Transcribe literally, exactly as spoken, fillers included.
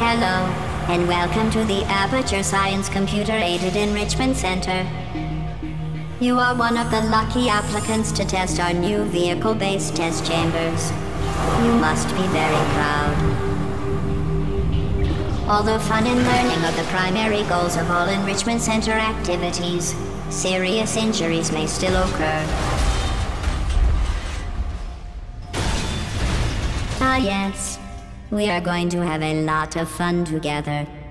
Hello, and welcome to the Aperture Science Computer-Aided Enrichment Center. You are one of the lucky applicants to test our new vehicle-based test chambers. You must be very proud. Although fun and learning are the primary goals of all Enrichment Center activities, serious injuries may still occur. Ah yes, we are going to have a lot of fun together.